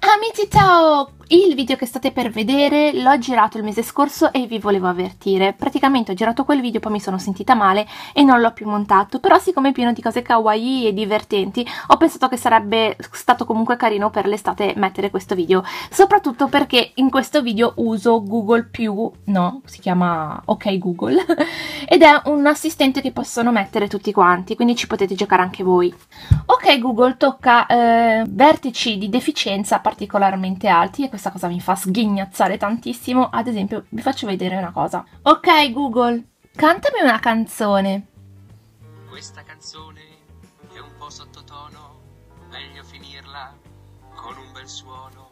Amici, ciao! Il video che state per vedere l'ho girato il mese scorso e vi volevo avvertire. Praticamente ho girato quel video, poi mi sono sentita male e non l'ho più montato, però siccome è pieno di cose kawaii e divertenti ho pensato che sarebbe stato comunque carino per l'estate mettere questo video, soprattutto perché in questo video uso Google+, no, si chiama OK Google, ed è un assistente che possono mettere tutti quanti, quindi ci potete giocare anche voi. OK Google tocca vertici di deficienza particolarmente alti e questa cosa mi fa sghignazzare tantissimo. Ad esempio, vi faccio vedere una cosa. OK Google, cantami una canzone. Questa canzone è un po' sottotono, meglio finirla con un bel suono.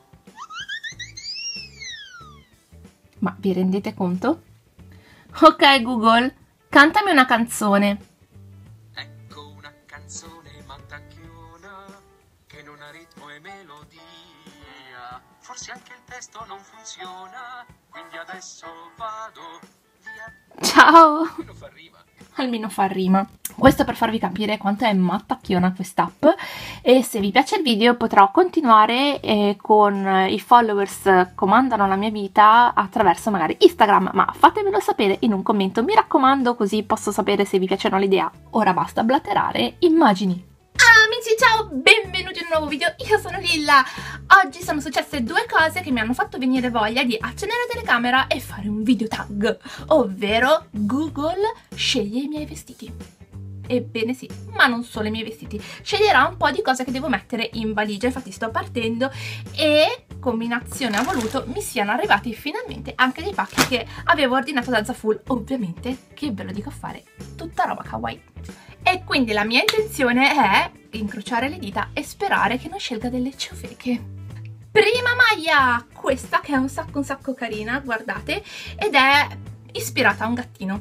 Ma vi rendete conto? OK Google, cantami una canzone. Ecco una canzone mattacchiona che non ha ritmo e melodia. Forse anche il testo non funziona, quindi adesso vado via. Ciao! Almeno fa rima. Almeno fa rima. Questo per farvi capire quanto è mattacchiona quest'app, e se vi piace il video potrò continuare con i followers comandano la mia vita attraverso magari Instagram, ma fatemelo sapere in un commento, mi raccomando, così posso sapere se vi piacciono l'idea. Ora basta blatterare, immagini. Amici, ciao, benvenuti in un nuovo video, io sono Lilla. Oggi sono successe due cose che mi hanno fatto venire voglia di accendere la telecamera e fare un video tag, ovvero Google sceglie i miei vestiti. Ebbene sì, ma non solo i miei vestiti, sceglierà un po' di cose che devo mettere in valigia, infatti sto partendo e, combinazione ha voluto, mi siano arrivati finalmente anche dei pacchi che avevo ordinato da Zaful, ovviamente, che ve lo dico a fare, tutta roba kawaii. E quindi la mia intenzione è incrociare le dita e sperare che non scelga delle ciofeche. Prima maglia, questa che è un sacco carina, guardate, ed è ispirata a un gattino.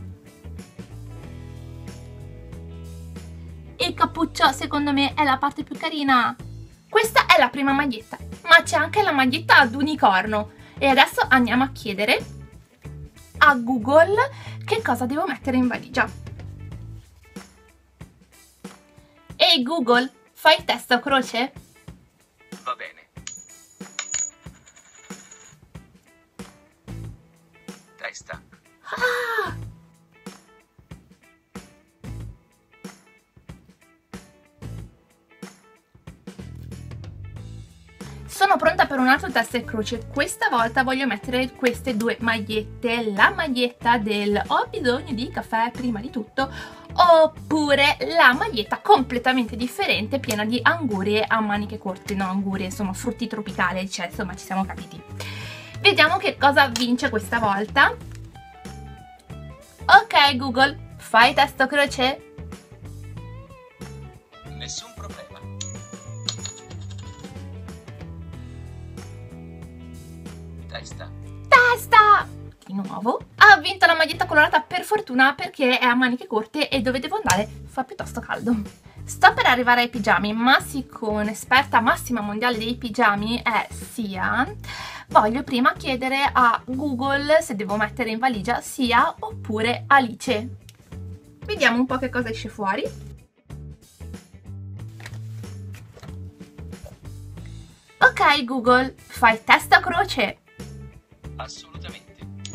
Il cappuccio secondo me è la parte più carina. Questa è la prima maglietta, ma c'è anche la maglietta ad unicorno. E adesso andiamo a chiedere a Google che cosa devo mettere in valigia. Ehi Google, fai testa o croce? Va bene. Testa. Ah! Sono pronta per un altro testa e croce. Questa volta voglio mettere queste due magliette. La maglietta del ho bisogno di caffè prima di tutto, oppure la maglietta completamente differente piena di angurie a maniche corte. No, angurie, insomma, frutti tropicali, cioè, insomma, ci siamo capiti. Vediamo che cosa vince questa volta. Ok Google, fai testa o croce? Nessun problema. Testa. Testa! Di nuovo. Ha vinto la maglietta colorata per fortuna perché è a maniche corte e dove devo andare fa piuttosto caldo. Sto per arrivare ai pigiami, ma siccome esperta massima mondiale dei pigiami è Sia, voglio prima chiedere a Google se devo mettere in valigia Sia oppure Alice. Vediamo un po' che cosa esce fuori. Ok Google, fai testa o croce? Assolutamente.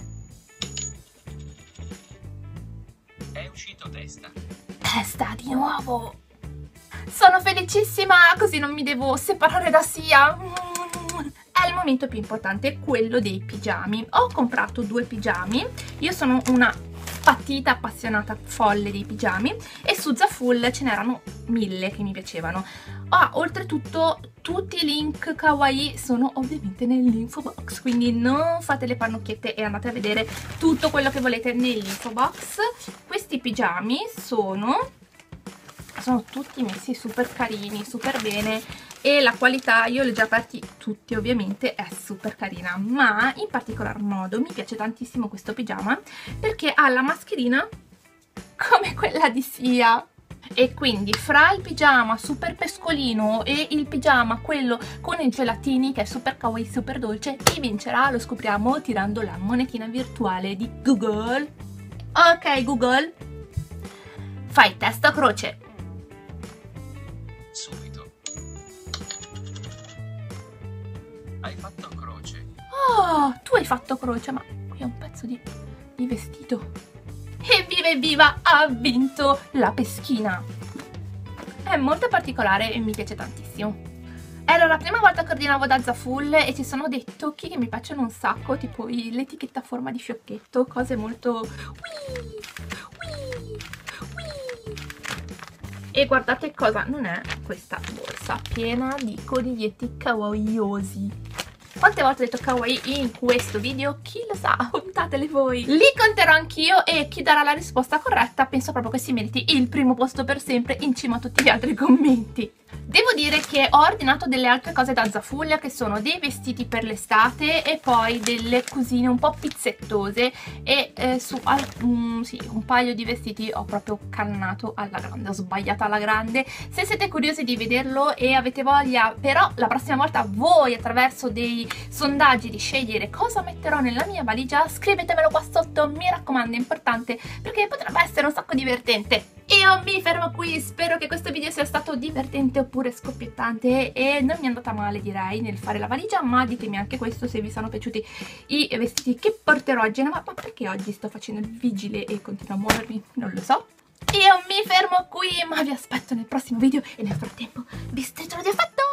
È uscito testa. Testa di nuovo! Sono felicissima, così non mi devo separare da Sia. È il momento più importante, quello dei pigiami. Ho comprato due pigiami, io sono una patita appassionata folle dei pigiami e su Zaful ce n'erano 1000 che mi piacevano. Oltretutto tutti i link kawaii sono ovviamente nell'info box, quindi non fate le pannocchiette e andate a vedere tutto quello che volete nell'info box. Questi pigiami sono tutti messi super carini, super bene, e la qualità, io li ho già aperti tutti ovviamente, è super carina, ma in particolar modo mi piace tantissimo questo pigiama perché ha la mascherina come quella di Sia. E quindi fra il pigiama super pescolino e il pigiama quello con i gelatini che è super kawaii, super dolce, chi vincerà lo scopriamo tirando la monetina virtuale di Google. Ok Google, fai testa o croce? Subito. Hai fatto croce. Oh, tu hai fatto croce, ma qui è un pezzo di vestito. Evviva evviva, ha vinto la peschina. È molto particolare e mi piace tantissimo. Era la prima volta che ordinavo da Zaful e ci sono dei tocchi che mi piacciono un sacco, tipo l'etichetta a forma di fiocchetto, cose molto... E guardate cosa non è questa borsa, piena di coniglietti kawaiiosi. Quante volte ho detto kawaii in questo video? Chi lo sa, contatele voi. Li conterò anch'io e chi darà la risposta corretta penso proprio che si meriti il primo posto per sempre in cima a tutti gli altri commenti. Devo dire che ho ordinato delle altre cose da Zaful, che sono dei vestiti per l'estate e poi delle cosine un po' pizzettose e sì, un paio di vestiti ho proprio cannato alla grande, ho sbagliato alla grande. Se siete curiosi di vederlo e avete voglia, però la prossima volta voi attraverso dei sondaggi di scegliere cosa metterò nella mia valigia, scrivetemelo qua sotto, mi raccomando, è importante perché potrebbe essere un sacco divertente. Io mi fermo qui, spero che questo video sia stato divertente oppure scoppiettante e non mi è andata male direi nel fare la valigia, ma ditemi anche questo se vi sono piaciuti i vestiti che porterò a Genova. Ma perché oggi sto facendo il vigile e continuo a muovermi? Non lo so. Io mi fermo qui, ma vi aspetto nel prossimo video e nel frattempo vi stretto di affetto!